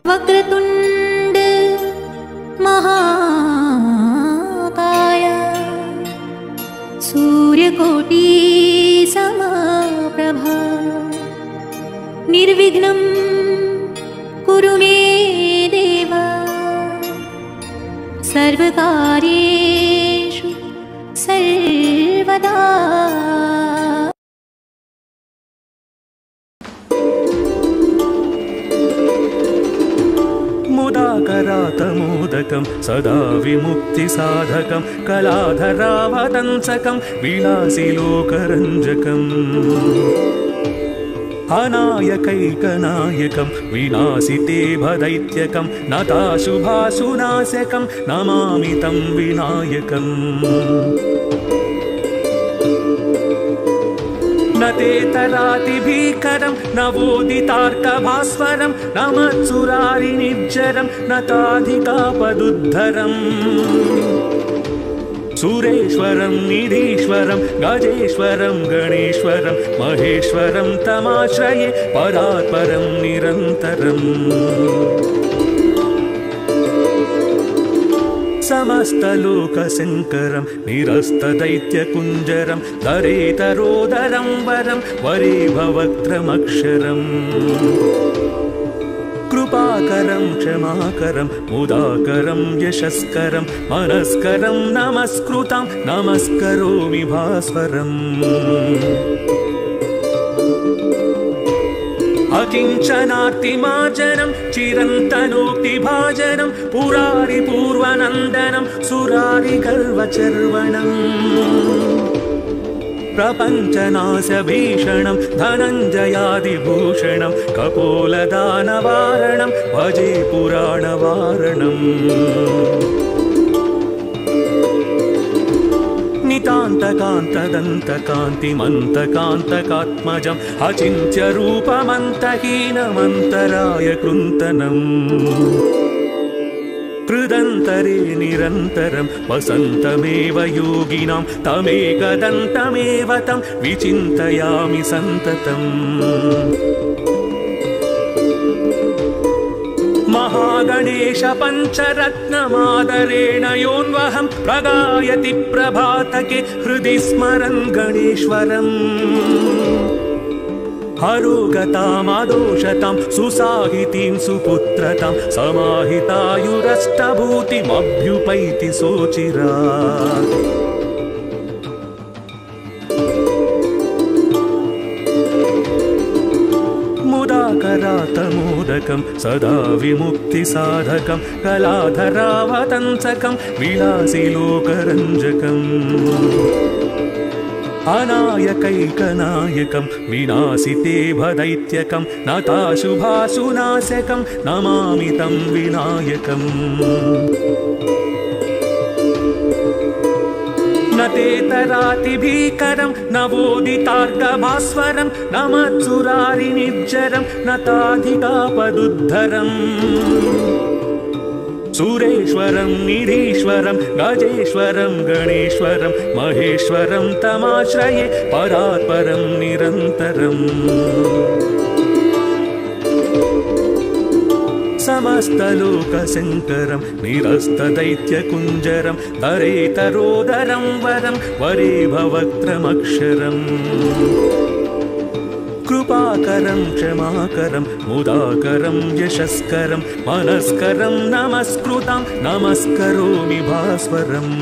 वक्रतुण्ड महाकाय सूर्यकोटि समप्रभा निर्विघ्नं कुरु मे देव सर्वकार्येषु सर्वदा। मुदाकरातमोदकं सदा विमुक्तिसाधकं कलाधरावतंसकं विलासिलोकरञ्जकम् अनायकैकनायकं विनाशिते भदैत्यकं नताशुभाशुनाशकं नमामि तं विनायकम् न ते तरातिभीकरं नवोदितार्कभास्वरं नमत्सुरारिनिर्जरं नताधिकापदुद्धरम् सुरेश्वरं निधीश्वरं गजेश्वरं गणेश्वरं महेश्वरं तमाश्रये परात्परं निरन्तरम् समस्तलोकशङ्करं निरस्तदैत्यकुञ्जरं दरेतरोदरं वरं वरेभवक्त्रमक्षरम् कृपाकरं क्षमाकरं मुदाकरं यशस्करं मनस्करं नमस्कृतं नमस्करोमि भास्वरम् अकिञ्चनार्तिमार्जनं चिरन्तनोक्तिभाजनं पुरारिपूर्वनन्दनं सुरारिगर्वचर्वणम् प्रपञ्चनाशभीषणं धनञ्जयादिभूषणं कपोलदानवारणं भजे पुराणवारणम् नितान्तकान्तदन्तकान्तिमन्तकान्तकात्मजम् अचिन्त्यरूपमन्तहीनमन्तराय कृन्तनम् कृदन्तरे निरन्तरं वसन्तमेव योगिनां तमेकदन्तमेव तं विचिन्तयामि सन्ततम् महागणेश पञ्चरत्नमादरेण योऽन्वहं प्रगायति प्रभातके हृदि स्मरन् गणेश्वरम् हरोगतामदोषतां सुसाहितीं सुपुत्रतां समाहितायुरष्टभूतिमभ्युपैति सोचिरात् मुदाकरातमोदकं सदा विमुक्तिसाधकं कलाधरावतंसकं विलासिलोकरञ्जकम् अनायकैकनायकं विनाशिते भदैत्यकं नताशुभाशुनाशकं नमामि तं विनायकम् न ते तरातिभीकरं नवोदितार्कभास्वरं नमत्सुरारिनिर्जरं नताधिकापदुद्धरम् सुरेश्वरं निधीश्वरं गजेश्वरं गणेश्वरं महेश्वरं तमाश्रये परात्परं निरन्तरम् समस्तलोकशङ्करं निरस्तदैत्यकुञ्जरं दरेतरोदरं वरं वरेभवक्त्रमक्षरम् कृपाकरं क्षमाकरं मुदाकरं यशस्करं मनस्करं नमस्कृतं नमस्करोमि भास्वरम्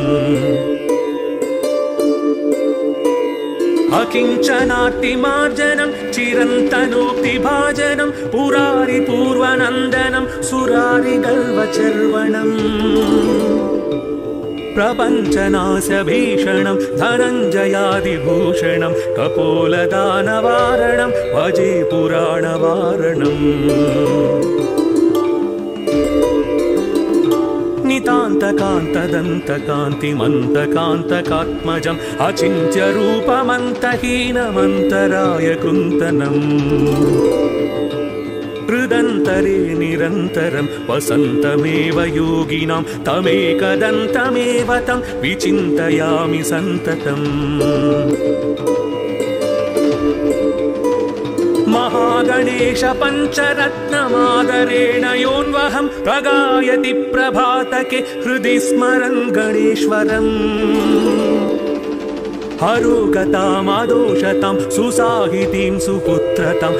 अकिञ्चनार्तिमार्जनं चिरन्तनोक्तिभाजनं पुरारिपूर्वनन्दनं सुरारिगर्वचर्वणम् प्रपञ्चनाशभीषणं धनञ्जयादिभूषणं कपोलदानवारणं भजे पुराणवारणम् नितान्तकान्तदन्तकान्तिमन्तकान्तकात्मजम् अचिन्त्यरूपमन्तहीनमन्तराय कृन्तनम् कृदन्तरे निरन्तरं वसन्तमेव योगिनां तमेकदन्तमेव तं विचिन्तयामि सन्ततम् महा महागणेश पञ्चरत्नमादरेण योऽन्वहं प्रगायति प्रभातके हृदि स्मरन् गणेश्वरम् हरोगतामदोषतां सुसाहितीं सुपुत्रतां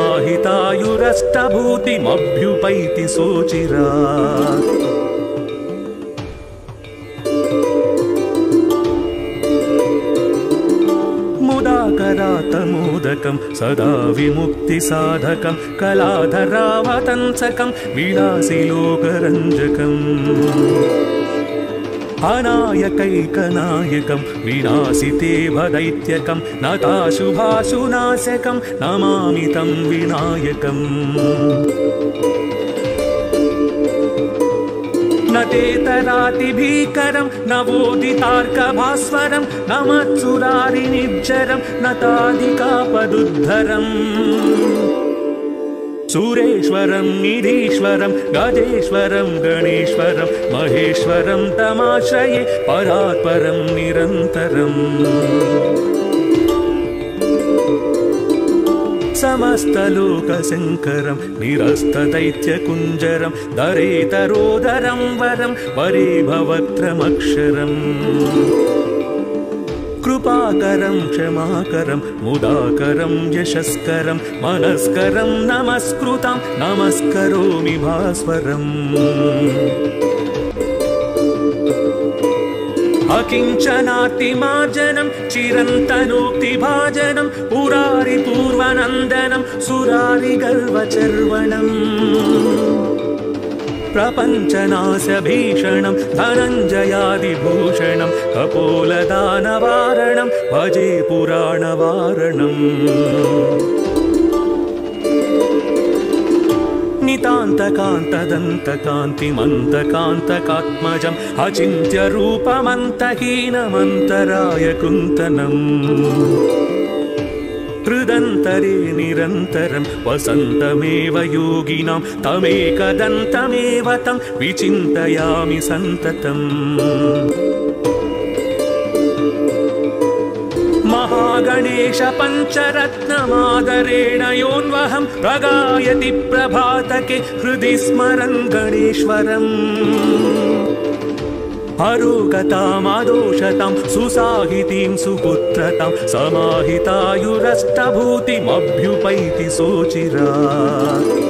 समाहितायुरष्टभूतिमभ्युपैति सोचिरात् मुदाकरातमोदकं सदा विमुक्तिसाधकं कलाधरावतंसकं विलासिलोकरञ्जकम् अनायकैकनायकं विनाशिते भदैत्यकं नताशुभाशुनाशकं नमामि तं विनायकम् न तेतरातिभीकरं नवोदितार्कभास्वरं न मत्सुरारिनिर्जरं न तादिकापदुद्धरम् सुरेश्वरं निधीश्वरं गजेश्वरं गणेश्वरं महेश्वरं तमाश्रये परात्परं निरन्तरम् समस्तलोकशङ्करं निरस्तदैत्यकुञ्जरं दरेतरोदरं वरं वरे भवत्रमक्षरम् कृपाकरं क्षमाकरं मुदाकरं यशस्करं मनस्करं नमस्कृतं नमस्करोमि भास्वरम् अकिञ्चनातिमार्जनं चिरन्तनोक्तिभाजनं पुरारिपूर्वनन्दनं सुरारिगर्वचर्वणम् प्रपञ्चनाशभीषणं धनञ्जयादिभूषणं कपोलदानवारणं भजे पुराणवारणम् नितान्तकान्तदन्तकान्तिमन्तकान्तकात्मजम् अचिन्त्यरूपमन्तहीनमन्तराय कृन्तनम् हृदन्तरे निरन्तरं वसन्तमेव योगिनां तमेकदन्तमेव तं विचिन्तयामि सन्ततम् महागणेश पञ्चरत्नमादरेण योऽन्वहं प्रगायति प्रभातके हृदि स्मरन् गणेश्वरम् हरोगतामदोषतां सुसाहितीं सुपुत्रतां समाहितायुरष्टभूतिमभ्युपैति सोचिरात्